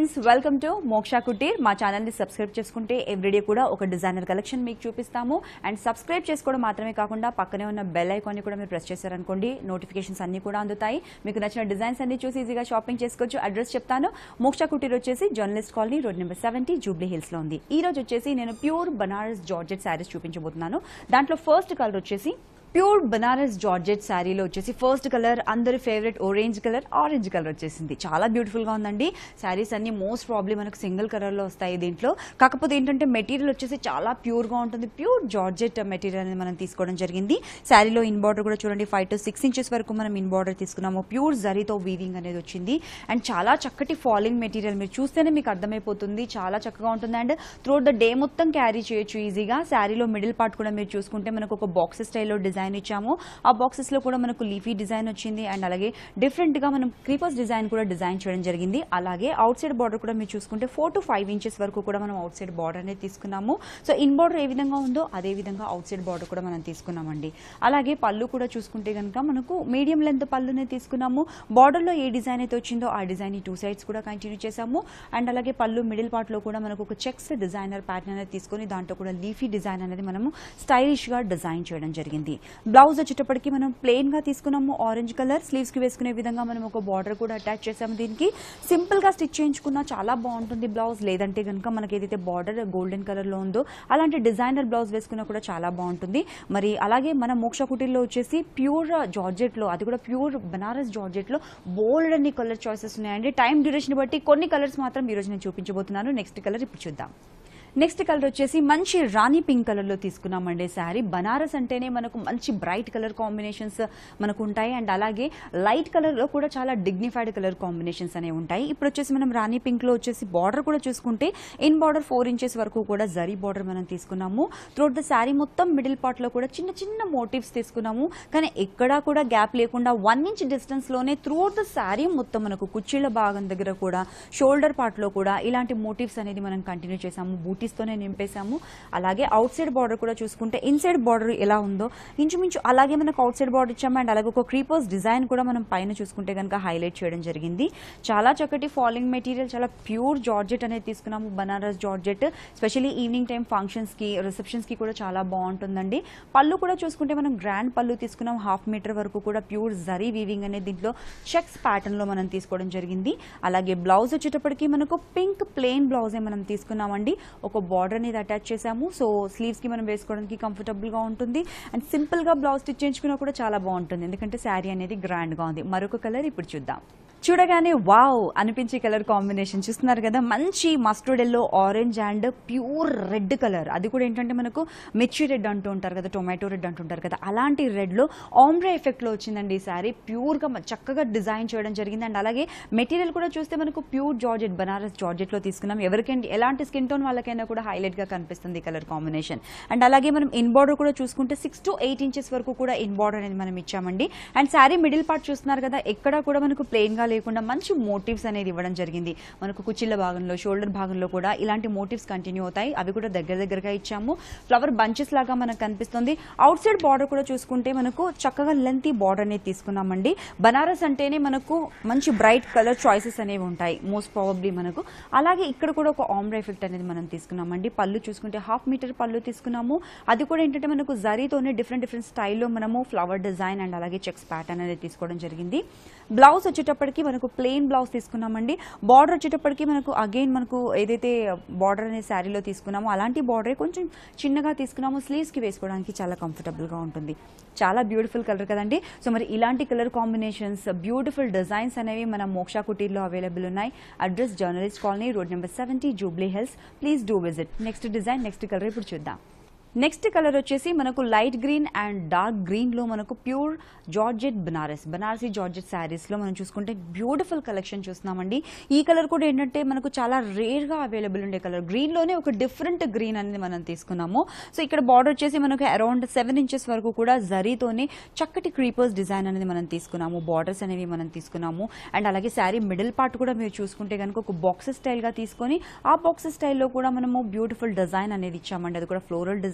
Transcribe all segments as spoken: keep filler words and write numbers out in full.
Friends, welcome to Moksha Kutir. మా channel ని subscribe చేసుకుంటే ఎవ్రీడే కూడా ఒక డిజైనర్ కలెక్షన్ మీకు చూపిస్తాము. అండ్ సబ్స్క్రైబ్ చేసుకోవడం మాత్రమే కాకుండా పక్కనే ఉన్న బెల్ ఐకాన్ ని కూడా మీరు ప్రెస్ చేశారనుకోండి, నోటిఫికేషన్స్ అన్ని కూడా అందుతాయి. మీకు నచ్చిన డిజైన్స్ అన్ని చూసి ఈజీగా షాపింగ్ చేసుకోవచ్చు. అడ్రస్ చెప్తాను. మోక్షా కుటీర్ వచ్చేసి journalist colony, road number seventy, Jubilee Hills లో ఉంది. ఈ రోజు వచ్చేసి నేను ప్యూర్ బనారస్ జార్జెట్ శారీస్ చూపించబోతున్నాను. దాంట్లో ఫస్ట్ కలర్ వచ్చేసి ప్యూర్ బనారస్ జార్జెట్ శారీలో వచ్చేసి ఫస్ట్ కలర్ అందరి favourite orange colour orange colour వచ్చేసింది. చాలా బ్యూటిఫుల్ గా ఉందండి. శారీస్ అన్ని మోస్ట్ ప్రాబ్లీ మనకు సింగిల్ కలర్ లో వస్తాయి దీంట్లో. కాకపోతే ఏంటంటే మెటీరియల్ వచ్చేసి చాలా ప్యూర్ గా ఉంటుంది. ప్యూర్ జార్జెట్ మెటీరియల్ అనేది మనం తీసుకోవడం జరిగింది. శారీలో ఇన్ బార్డర్ కూడా చూడండి, ఫైవ్ టు సిక్స్ ఇంచెస్ వరకు మనం ఇన్ బార్డర్ తీసుకున్నాము. ప్యూర్ జరీతో వీవింగ్ అనేది వచ్చింది. అండ్ చాలా చక్కటి ఫాలింగ్ మెటీరియల్, మీరు చూస్తేనే మీకు అర్థమైపోతుంది. చాలా చక్కగా ఉంటుంది. అండ్ త్రూఅవుట్ ద డే మొత్తం క్యారీ చేయొచ్చు ఈజీగా. శారీలో మిడిల్ పార్ట్ కూడా మీరు చూసుకుంటే మనకు ఒక బాక్స్ స్టైల్లో డిజైన్ ఇచ్చాము. ఆ బాక్సెస్ లో కూడా మనకు లీఫీ డిజైన్ వచ్చింది. అండ్ అలాగే డిఫరెంట్ గా మనం క్రీపర్స్ డిజైన్ కూడా డిజైన్ చేయడం జరిగింది. అలాగే అవుట్ సైడ్ బార్డర్ కూడా మీరు చూసుకుంటే ఫోర్ టు ఫైవ్ ఇంచెస్ వరకు కూడా మనం అవుట్ సైడ్ బార్డర్ అనేది తీసుకున్నాము. సో ఇన్ బార్డర్ ఏ విధంగా ఉందో అదే విధంగా అవుట్ సైడ్ బార్డర్ కూడా మనం తీసుకున్నామండి. అలాగే పళ్ళు కూడా చూసుకుంటే కనుక మనకు మీడియం లెంత్ పళ్ళునే తీసుకున్నాము. బార్డర్ లో ఏ డిజైన్ అయితే వచ్చిందో ఆ డిజైన్ టూ సైడ్స్ కూడా కంటిన్యూ చేసాము. అండ్ అలాగే పళ్ళు మిడిల్ పార్ట్ లో కూడా మనకు ఒక చెక్స్ డిజైనర్ ప్యాటర్న్ అనేది తీసుకుని దాంట్లో కూడా లీఫీ డిజైన్ అనేది మనము స్టైలిష్ గా డిజైన్ చేయడం జరిగింది. బ్లౌజ్ వచ్చేటప్పటికి మనం ప్లెయిన్ గా తీసుకున్నాము. ఆరెంజ్ కలర్ స్లీవ్స్ కి వేసుకునే విధంగా మనం ఒక బార్డర్ కూడా అటాచ్ చేసాము. దీనికి సింపుల్ గా స్టిచ్ చేయించుకున్నా చాలా బాగుంటుంది బ్లౌజ్. లేదంటే కనుక మనకి ఏదైతే బార్డర్ గోల్డెన్ కలర్ లో ఉందో అలాంటి డిజైనర్ బ్లౌజ్ వేసుకున్నా కూడా చాలా బాగుంటుంది. మరి అలాగే మన మోక్ష కుటీర్లో వచ్చేసి ప్యూర్ జార్జెట్ లో, అది కూడా ప్యూర్ బనారస్ జార్జెట్ లో బోల్డ్ అన్ని కలర్ చాయిసెస్ ఉన్నాయండి. టైం డ్యూరేషన్ బట్టి కొన్ని కలర్స్ మాత్రం ఈ రోజు నేను చూపించబోతున్నాను. నెక్స్ట్ కలర్ ఇప్పుడు చూద్దాం. నెక్స్ట్ కలర్ వచ్చేసి మంచి రాణి పింక్ కలర్ లో తీసుకున్నామండి శారీ. బనారస్ అంటేనే మనకు మంచి బ్రైట్ కలర్ కాంబినేషన్స్ మనకు ఉంటాయి. అండ్ అలాగే లైట్ కలర్ లో కూడా చాలా డిగ్నిఫైడ్ కలర్ కాంబినేషన్స్ అనేవి ఉంటాయి. ఇప్పుడు వచ్చేసి మనం రాణి పింక్ లో వచ్చేసి బార్డర్ కూడా చూసుకుంటే ఇన్ బార్డర్ ఫోర్ ఇంచెస్ వరకు కూడా జరీ బార్డర్ మనం తీసుకున్నాము. త్రూఅవుట్ ద శారీ మొత్తం మిడిల్ పార్ట్ లో కూడా చిన్న చిన్న మోటివ్స్ తీసుకున్నాము. కానీ ఎక్కడా కూడా గ్యాప్ లేకుండా వన్ ఇంచ్ డిస్టెన్స్ లోనే త్రూఅవుట్ ద శారీ మొత్తం మనకు కుర్చీల భాగం దగ్గర కూడా షోల్డర్ పార్ట్ లో కూడా ఇలాంటి మోటివ్స్ అనేది మనం కంటిన్యూ చేసాము. తోనే నింపేసాము. అలాగే అవుట్ సైడ్ బార్డర్ కూడా చూసుకుంటే ఇన్సైడ్ బార్డర్ ఎలా ఉందో ఇంచుమించు అలాగే మనకు అవుట్ సైడ్ బార్డర్ ఇచ్చాము. అండ్ అలాగే ఒక క్రీపర్స్ డిజైన్ కూడా మనం పైన చూసుకుంటే కనుక హైలైట్ చేయడం జరిగింది. చాలా చక్కటి ఫాలింగ్ మెటీరియల్, చాలా ప్యూర్ జార్జెట్ అనేది తీసుకున్నాము. Banaras georgette specially evening time functions కి రిసెప్షన్స్ కి కూడా చాలా బాగుంటుందండి. పళ్ళు కూడా చూసుకుంటే మనం గ్రాండ్ పళ్ళు తీసుకున్నాం. హాఫ్ మీటర్ వరకు కూడా ప్యూర్ జరీ వీవింగ్ అనేది దీంట్లో చెక్స్ ప్యాటర్న్ లో మనం తీసుకోవడం జరిగింది. అలాగే బ్లౌజ్ వచ్చేటప్పటికి మనకు పింక్ ప్లెయిన్ బ్లౌజే మనం తీసుకున్నామండి. ఒక బార్డర్ అనేది అటాచ్ చేసాము. సో స్లీవ్స్ కి మనం వేసుకోవడానికి కంఫర్టబుల్ గా ఉంటుంది. అండ్ సింపుల్ గా బ్లౌజ్ స్టిచ్ చేయించుకున్నా కూడా చాలా బాగుంటుంది, ఎందుకంటే శారీ అనేది గ్రాండ్ గా ఉంది. మరొక కలర్ ఇప్పుడు చూద్దాం. చూడగానే వావ్ అనిపించే కలర్ కాంబినేషన్ చూస్తున్నారు కదా, మంచి mustard yellow, orange and pure red colour. అది కూడా ఏంటంటే మనకు మిర్చి రెడ్ అంటూ ఉంటారు కదా, టొమాటో రెడ్ అంటుంటారు కదా, అలాంటి రెడ్ లో ఆంబ్రే ఎఫెక్ట్ లో వచ్చిందండి ఈ శారీ. ప్యూర్ గా చక్కగా డిజైన్ చేయడం జరిగింది. అండ్ అలాగే మెటీరియల్ కూడా చూస్తే మనకు ప్యూర్ జార్జెట్, బనారస్ జార్జెట్ లో తీసుకున్నాం. ఎవరికైనా ఎలాంటి స్కిన్ టోన్ వాళ్ళకైనా కూడా హైలైట్ గా కనిపిస్తుంది ఈ కలర్ కాంబినేషన్. అండ్ అలాగే మనం ఇన్ బార్డర్ కూడా చూసుకుంటే సిక్స్ టు ఎయిట్ ఇంచెస్ వరకు కూడా ఇన్ బార్డర్ అనేది మనం ఇచ్చామండి. అండ్ శారీ మిడిల్ పార్ట్ చూస్తున్నారు కదా, ఎక్కడ కూడా మనకు ప్లెయిన్ గా లేకుండా మంచి మోటివ్స్ అనేది ఇవ్వడం జరిగింది. మనకు కుచ్చిళ్ళ భాగంలో, షోల్డర్ భాగంలో కూడా ఇలాంటి మోటివ్స్ కంటిన్యూ అవుతాయి. అవి కూడా దగ్గర దగ్గరగా ఇచ్చాము. ఫ్లవర్ బంచెస్ లాగా మనకు కనిపిస్తుంది. అవుట్ సైడ్ బార్డర్ కూడా చూసుకుంటే మనకు చక్కగా లెంతీ బార్డర్ అనేది తీసుకున్నామండి. బనారస్ అంటేనే మనకు మంచి బ్రైట్ కలర్ చాయిసెస్ అనేవి ఉంటాయి మోస్ట్ ప్రాబబ్లీ మనకు. అలాగే ఇక్కడ కూడా ఒక ఆంబ్రే ఎఫెక్ట్ అనేది మనం తీసుకున్నామండి. పళ్ళు చూసుకుంటే హాఫ్ మీటర్ పళ్ళు తీసుకున్నాము. అది కూడా ఏంటంటే మనకు జరీతోనే డిఫరెంట్ డిఫరెంట్ స్టైల్లో మనము ఫ్లవర్ డిజైన్ అండ్ అలాగే చెక్స్ ప్యాటర్న్ అనేది తీసుకోవడం జరిగింది. బ్లౌజ్ వచ్చేటప్పటికి మనకు ప్లెయిన్ బ్లౌజ్ తీసుకున్నామండి. బార్డర్ వచ్చేటప్పటికి మనకు అగైన్ మనకు ఏదైతే బార్డర్ అనే శారీలో తీసుకున్నామో అలాంటి బార్డరే కొంచెం చిన్నగా తీసుకున్నాము. స్లీవ్స్ కి వేసుకోవడానికి చాలా కంఫర్టబుల్ గా ఉంటుంది. చాలా బ్యూటిఫుల్ కలర్ కదండి. సో మరి ఇలాంటి కలర్ కాంబినేషన్స్, బ్యూటిఫుల్ డిజైన్స్ అనేవి మన మోక్షా కుటీర్లో అవైలబుల్ ఉన్నాయి. Address journalist colony, road number seventy, Jubilee Hills. Please do visit. Next design, next colour ఇప్పుడు చూద్దాం. నెక్స్ట్ కలర్ వచ్చేసి మనకు light green and dark green లో మనకు pure georgette Banaras, Banarasi georgette saris లో మనం చూసుకుంటే బ్యూటిఫుల్ కలెక్షన్ చూస్తున్నామండి. ఈ కలర్ కూడా ఏంటంటే మనకు చాలా రేర్ గా అవైలబుల్ ఉండే కలర్. గ్రీన్ లోనే ఒక డిఫరెంట్ గ్రీన్ అనేది మనం తీసుకున్నాము. సో ఇక్కడ బార్డర్ వచ్చేసి మనకు అరౌండ్ సెవెన్ ఇంచెస్ వరకు కూడా జరీతోనే చక్కటి క్రీపర్స్ డిజైన్ అనేది మనం తీసుకున్నాము. బార్డర్స్ అనేవి మనం తీసుకున్నాము. అండ్ అలాగే శారీ మిడిల్ పార్ట్ కూడా మీరు చూసుకుంటే కనుక ఒక బాక్సెస్ స్టైల్ గా తీసుకొని ఆ బాక్సెస్ స్టైల్లో కూడా మనము బ్యూటిఫుల్ డిజైన్ అనేది ఇచ్చామండి. అది కూడా ఫ్లోరల్ డిజైన్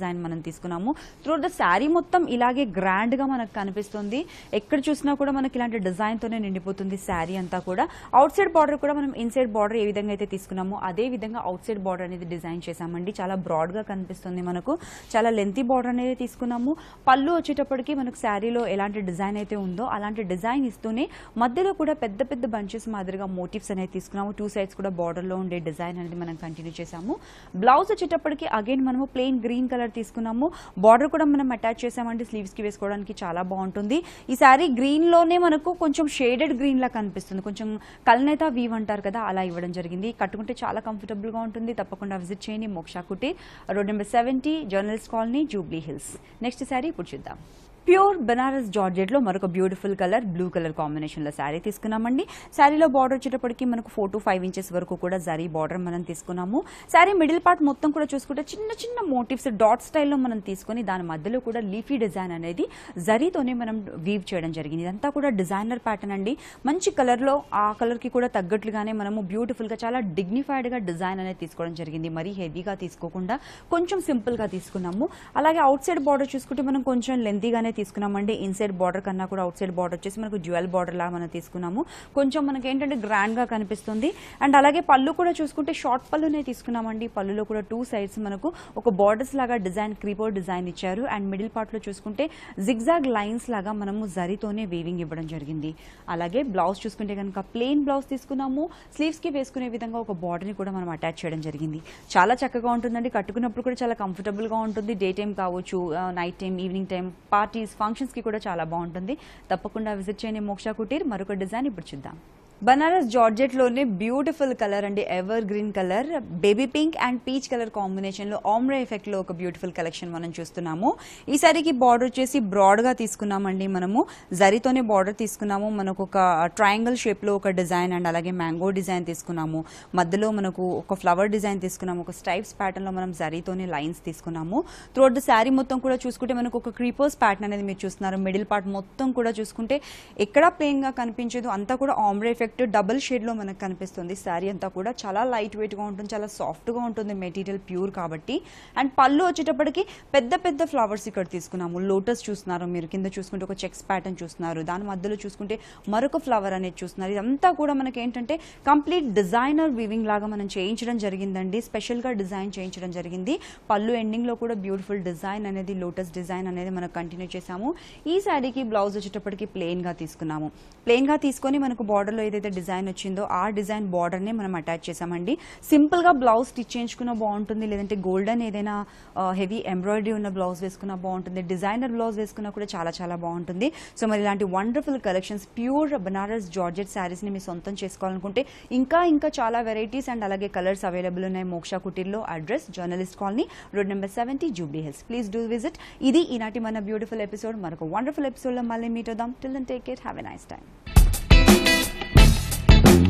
డిజైన్ మనం తీసుకున్నాము. త్రూఅవుట్ ద శారీ మొత్తం ఇలాగే గ్రాండ్ గా మనకు కనిపిస్తుంది. ఎక్కడ చూసినా కూడా మనకి ఇలాంటి డిజైన్ తోనే నిండిపోతుంది శారీ అంతా కూడా. అవుట్ సైడ్ బార్డర్ కూడా మనం ఇన్సైడ్ బార్డర్ ఏ విధంగా అయితే తీసుకున్నామో అదే విధంగా అవుట్ సైడ్ బార్డర్ అనేది డిజైన్ చేసామండి. చాలా బ్రాడ్ గా కనిపిస్తుంది మనకు. చాలా లెంతీ బార్డర్ అనేది తీసుకున్నాము. పళ్ళు వచ్చేటప్పటికి మనకు శారీలో ఎలాంటి డిజైన్ అయితే ఉందో అలాంటి డిజైన్ ఇస్తూనే మధ్యలో కూడా పెద్ద పెద్ద బంచెస్ మాదిరిగా మోటివ్స్ అనేది తీసుకున్నాము. టూ సైడ్స్ కూడా బార్డర్ లో ఉండే డిజైన్ అనేది మనం కంటిన్యూ చేసాము. బ్లౌజ్ వచ్చేటప్పటికి అగైన్ మనము ప్లెయిన్ గ్రీన్ కలర్ తీసుకున్నాము. బార్డర్ కూడా మనం అటాచ్ చేసామండి. స్లీవ్స్ కి వేసుకోవడానికి చాలా బాగుంటుంది. ఈ శారీ గ్రీన్ లోనే మనకు కొంచెం షేడెడ్ గ్రీన్ లా కనిపిస్తుంది. కొంచెం కల్నేత వీవ్ అంటారు కదా, అలా ఇవ్వడం జరిగింది. కట్టుకుంటే చాలా కంఫర్టబుల్ గా ఉంటుంది. తప్పకుండా విజిట్ చేయండి. Moksha Kutir, road number seventy, journalist colony, Jubilee Hills. Next sari ఇప్పుడు చూద్దాం. ప్యూర్ బనారస్ జార్జెట్ లో మరొక beautiful colour blue colour combination లో శారీ తీసుకున్నామండి. శారీలో బార్డర్ వచ్చేటప్పటికి మనకు ఫోర్ టు ఫైవ్ ఇంచెస్ వరకు కూడా జరీ బార్డర్ మనం తీసుకున్నాము. శారీ మిడిల్ పార్ట్ మొత్తం కూడా చూసుకుంటే చిన్న చిన్న మోటివ్స్ డాట్ స్టైల్లో మనం తీసుకుని దాని మధ్యలో కూడా లీఫీ డిజైన్ అనేది జరీతోనే మనం వీవ్ చేయడం జరిగింది. ఇదంతా కూడా డిజైనర్ ప్యాటర్న్ అండి. మంచి కలర్ లో ఆ కలర్ కి కూడా తగ్గట్లుగానే మనము బ్యూటిఫుల్ గా చాలా డిగ్నిఫైడ్ గా డిజైన్ అనేది తీసుకోవడం జరిగింది. మరీ హెవీగా తీసుకోకుండా కొంచెం సింపుల్ గా తీసుకున్నాము. అలాగే అవుట్ సైడ్ బార్డర్ చూసుకుంటే మనం కొంచెం లెంతీగానే తీసుకున్నామండి. ఇన్సైడ్ బార్డర్ కన్నా కూడా అవుట్ సైడ్ బార్డర్ వచ్చేసి మనకు జ్యువెల్ బార్డర్ లాగా మనం తీసుకున్నాము. కొంచెం మనకి ఏంటంటే గ్రాండ్ గా కనిపిస్తుంది. అండ్ అలాగే పళ్ళు కూడా చూసుకుంటే షార్ట్ పళ్ళునే తీసుకున్నామండి. పళ్ళులో కూడా టూ సైడ్స్ మనకు ఒక బార్డర్స్ లాగా డిజైన్ క్రీపర్ డిజైన్ ఇచ్చారు. అండ్ మిడిల్ పార్ట్ లో చూసుకుంటే జిగ్జాగ్ లైన్స్ లాగా మనము జరీతోనే వీవింగ్ ఇవ్వడం జరిగింది. అలాగే బ్లౌజ్ చూసుకుంటే కనుక ప్లెయిన్ బ్లౌజ్ తీసుకున్నాము. స్లీవ్స్ కి వేసుకునే విధంగా ఒక బార్డర్ ని కూడా మనం అటాచ్ చేయడం జరిగింది. చాలా చక్కగా ఉంటుందండి. కట్టుకున్నప్పుడు కూడా చాలా కంఫర్టబుల్ గా ఉంటుంది. డే టైం కావచ్చు, night time, evening time, parties, functions కి కూడా చాలా బాగుంటుంది. తప్పకుండా విజిట్ చేయండి మోక్షా కుటీర్. మరొక డిజైన్ ఇప్పుడు చూద్దాం. బనారస్ జార్జెట్ లోనే బ్యూటిఫుల్ కలర్ అండి. Evergreen colour, baby pink and peach colour combination లో ఆమ్రే ఎఫెక్ట్ లో ఒక బ్యూటిఫుల్ కలెక్షన్ మనం చూస్తున్నాము. ఈ సారీకి బార్డర్ వచ్చేసి బ్రాడ్ గా తీసుకున్నామండి. మనము జరీతోనే బార్డర్ తీసుకున్నాము. మనకు ఒక ట్రయాంగిల్ షేప్ లో ఒక డిజైన్ అండ్ అలాగే మ్యాంగో డిజైన్ తీసుకున్నాము. మధ్యలో మనకు ఒక ఫ్లవర్ డిజైన్ తీసుకున్నాము. ఒక స్ట్రైప్స్ ప్యాటర్న్ లో మనం జరీతోనే లైన్స్ తీసుకున్నాము. త్రూఅవుట్ ద శారీ మొత్తం కూడా చూసుకుంటే మనకు ఒక క్రీపర్స్ ప్యాటర్న్ అనేది మీరు చూస్తున్నారు. మిడిల్ పార్ట్ మొత్తం కూడా చూసుకుంటే ఎక్కడా ప్లెయిన్ గా కనిపించదు. అంతా కూడా ఆమ్రే ఎఫెక్ట్ డబుల్ షేడ్ లో మనకు కనిపిస్తుంది. శారీ అంతా కూడా చాలా లైట్ వెయిట్ గా ఉంటుంది. చాలా సాఫ్ట్ గా ఉంటుంది. మెటీరియల్ ప్యూర్ కాబట్టి. అండ్ పళ్ళు వచ్చేటప్పటికి పెద్ద పెద్ద ఫ్లవర్స్ ఇక్కడ తీసుకున్నాము. లోటస్ చూస్తున్నారు మీరు. కింద చూసుకుంటే ఒక చెక్స్ ప్యాటర్న్ చూస్తున్నారు. దాని మధ్యలో చూసుకుంటే మరొక ఫ్లవర్ అనేది చూస్తున్నారు. ఇదంతా కూడా మనకి ఏంటంటే కంప్లీట్ డిజైనర్ వీవింగ్ లాగా మనం చేయించడం జరిగిందండి. స్పెషల్ గా డిజైన్ చేయించడం జరిగింది. పళ్ళు ఎండింగ్ లో కూడా బ్యూటిఫుల్ డిజైన్ అనేది, లోటస్ డిజైన్ అనేది మనం కంటిన్యూ చేసాము. ఈ శారీకి బ్లౌజ్ వచ్చేటప్పటికి ప్లెయిన్ గా తీసుకున్నాము. ప్లెయిన్ గా తీసుకొని మనకు బార్డర్ లో ఏదైతే డిజైన్ వచ్చిందో ఆ డిజైన్ బార్డర్ ని మనం అటాచ్ చేసామండి. సింపుల్ గా బ్లౌజ్ స్టిచ్ చేయించుకున్న బాగుంటుంది. లేదంటే గోల్డెన్ ఏదైనా హెవీ ఎంబ్రాయిడరీ ఉన్న బ్లౌజ్ వేసుకున్న బాగుంటుంది. డిజైనర్ బ్లౌజ్ వేసుకున్నా కూడా చాలా చాలా బాగుంటుంది. సో మరి ఇలాంటి wonderful collections pure Banaras georgette saris ని మీ సొంతం చేసుకోవాలనుకుంటే ఇంకా ఇంకా చాలా వెరైటీస్ అండ్ అలాగే కలర్స్ అవైలబుల్ ఉన్నాయి మోక్షా కుటీర్లో. Address journalist colony, road number seventy, Jubilee Hills. Please do visit. ఇది ఈనాటి మన బ్యూటిఫుల్ ఎపిసోడ్. మరొక వండర్ఫుల్ ఎపిసోడ్ లో మళ్ళీ మీట్ అవుదాం. Till then take care. Have a nice time.